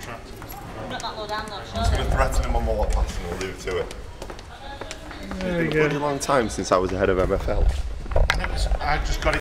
Not that low down though, I'm just going to threaten him on my lot pass and we'll leave it to it. There we It's been a go. long time since I was the head of MFL. I just got it.